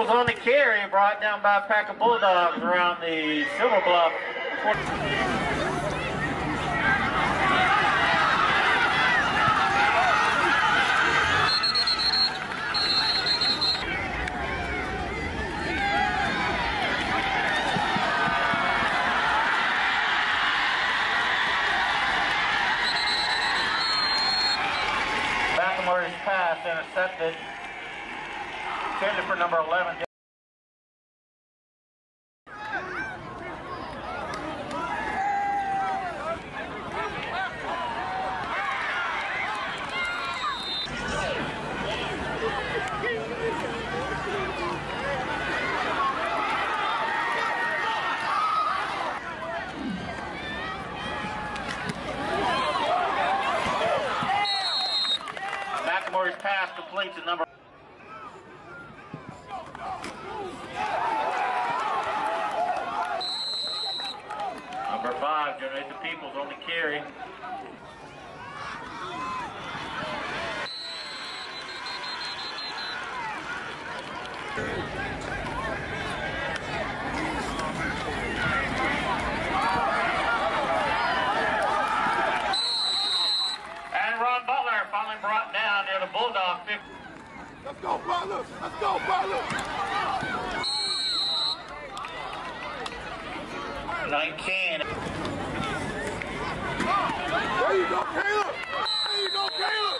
Peoples on the carry, brought down by a pack of Bulldogs around the Silver Bluff. McLemore pass intercepted. Intended for number 11. McLemore's pass complete to number. Number 5, Jonathan Peoples on the carry. And Ron Butler finally brought down near the Bulldog 50. Let's go, Butler! Let's go, Butler! 19. There you go, Caleb! There you go, Caleb!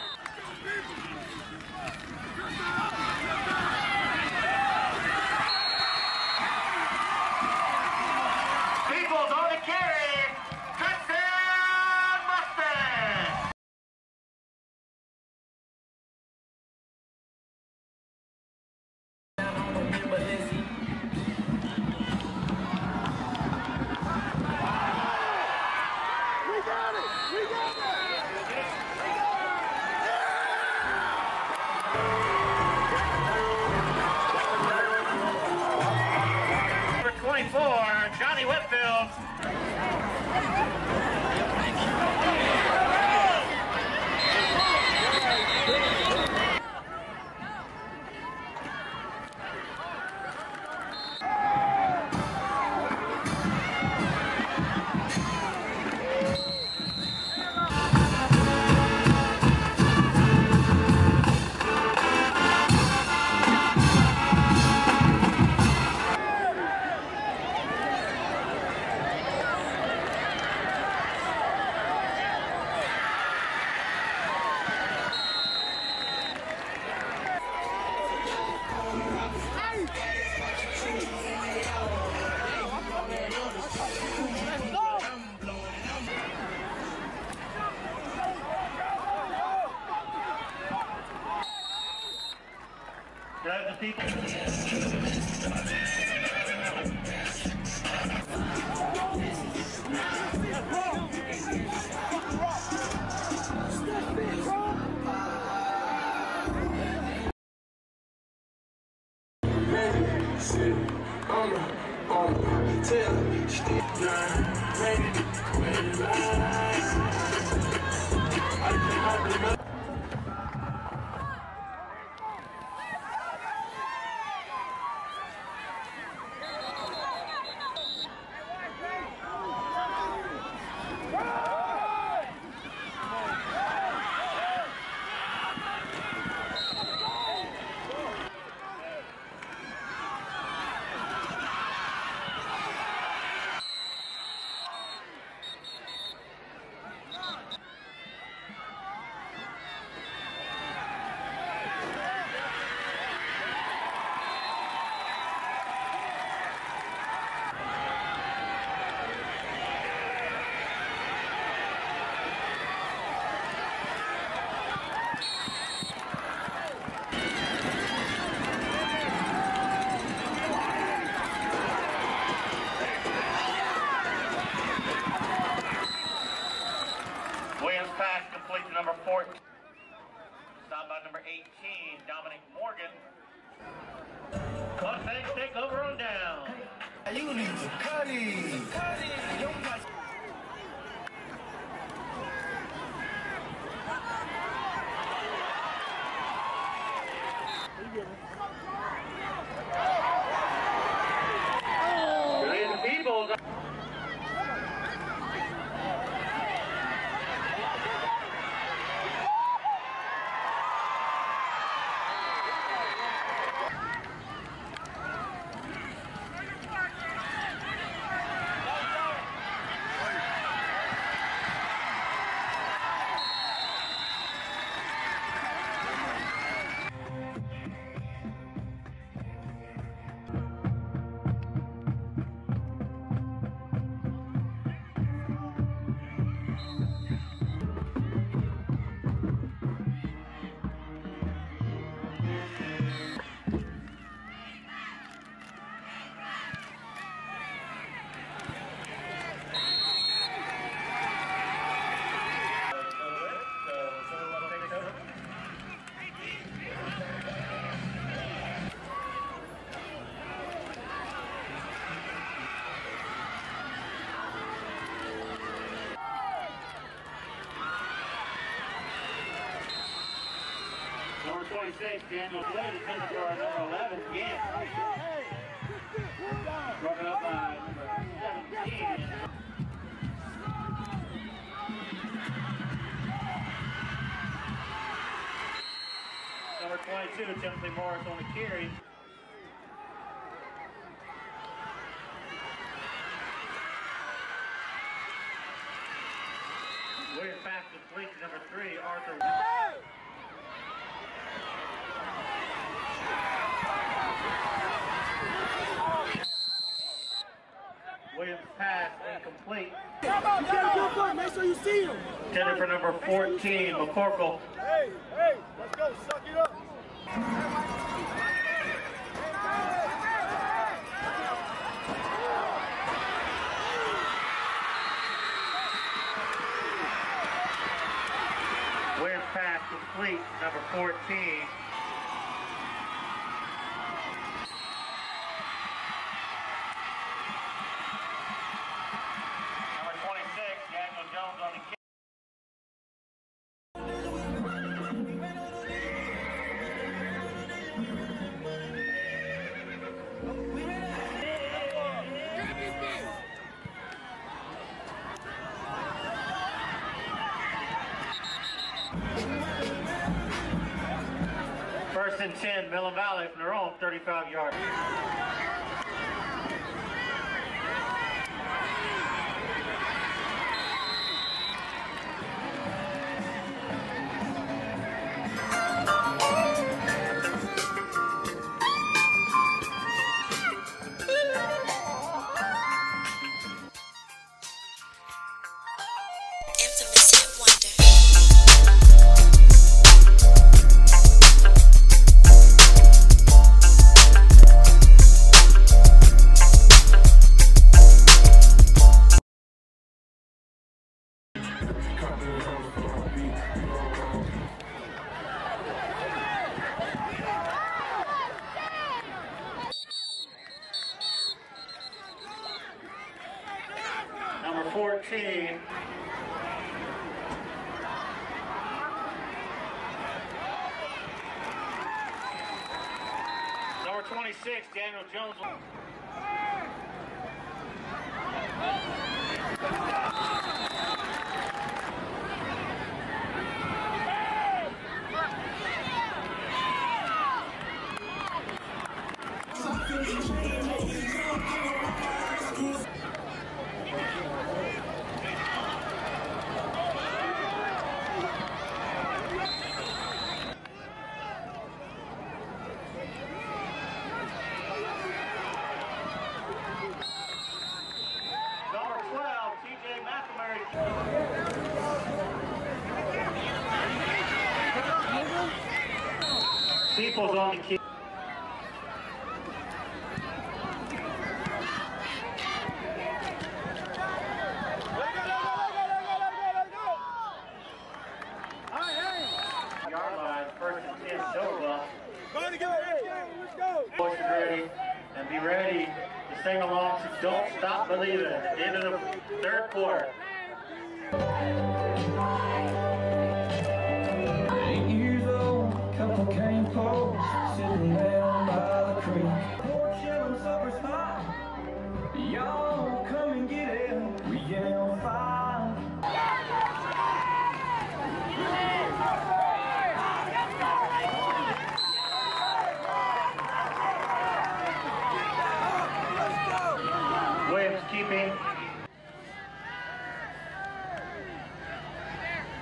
Peoples on the carry. Touchdown, Mustang! We got it! We got it! Number 24, Johnny Whitfield. Grab the people. Williams pass complete to number 14. Stopped by number 18, Dominic Morgan. Clock finish, take over on down. You need to cut it! Cut it! You get it. Number 26, Daniel Floyd, is in for number 11, Gant. Broken up by number 17. Number 22, Timothy Morris on the carry. Williams pass complete to number 3, Arthur. Williams pass incomplete. You gotta go for it. Make sure you see him. Tender for number 14, McCorkle. Hey, let's go. Suck it up. Williams pass complete, number 14. Number 26, Daniel Jones on the kick. First and 10, Mill Valley from their own 35 yards. Infamous hit wonder. Number 14. Number 26, Daniel Jones. Number 12, TJ McNamara. People's on the kick. Yard line, first and 10, Silva. Let's go. Boys are ready, and be ready to sing along to Don't Stop Believing at the end of the third quarter. 8 years old, couple cane poles, sitting down by the creek. Porch yellow supper spot, y'all come and get it. We get on 5. Williams keeping.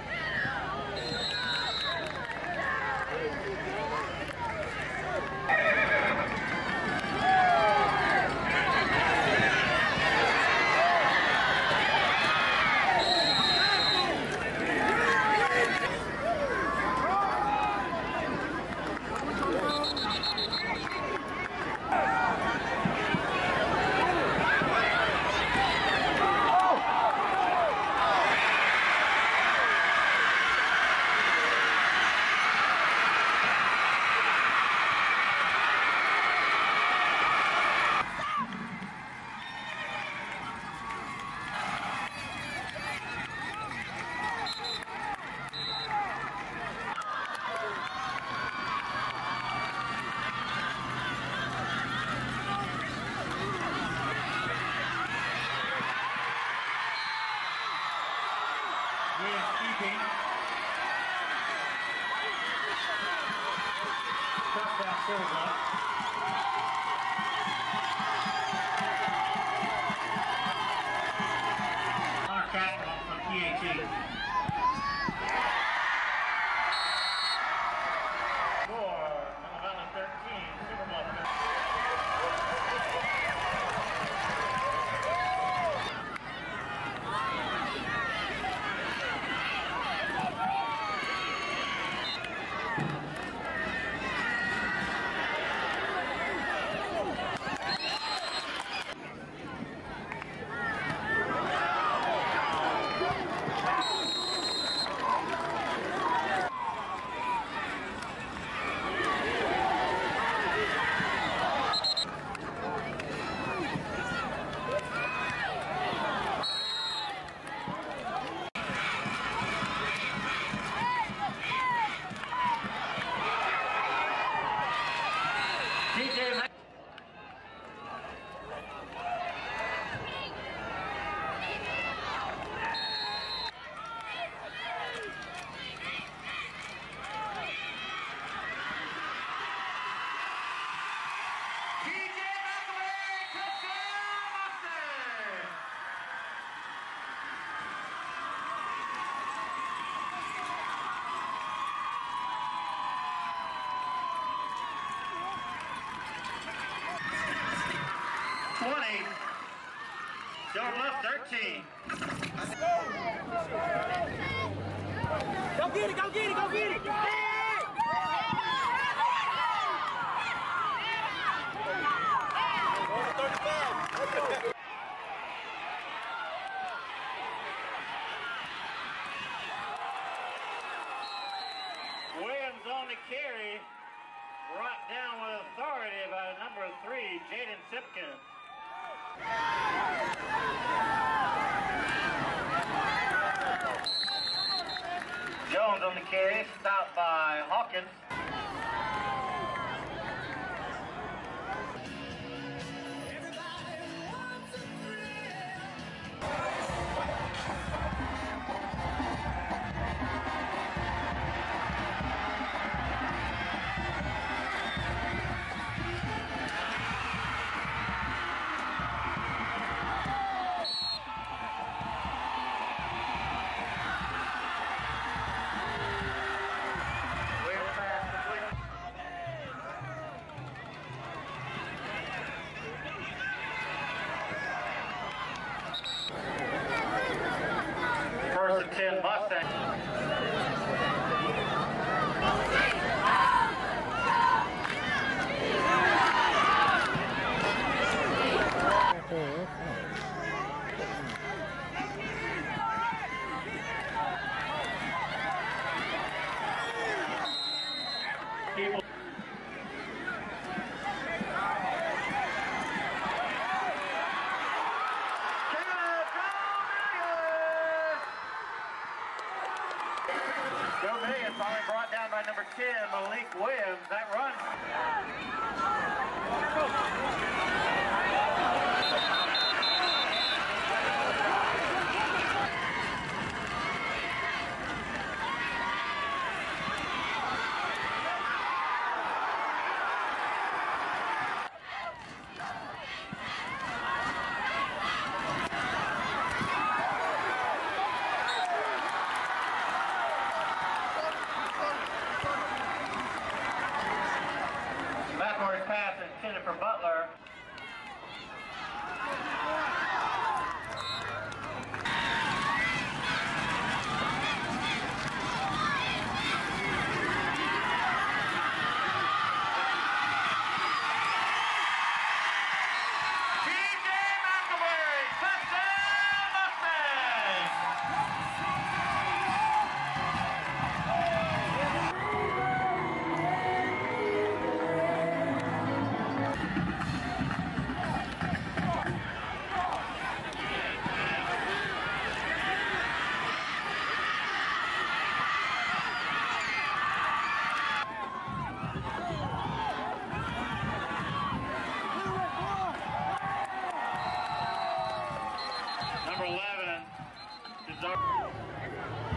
Williams keeping. Touchdown Silva. Connor Castle from PAT. Score, Alabama 13, Super Bowl 13. Joe Bluff 13. Go get it, go get it, go get it! Williams on the carry, brought down with authority by number 3, Jaden Simpkins. Jones on the carry, stopped by Hawkins. First and 10 Mustang. People. Joe Million finally brought down by number 10, Malik Williams. That run. Backwards pass intended for Butler. TJ McElmurray, touchdown Mustangs! Number 11 is our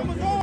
Numbers on.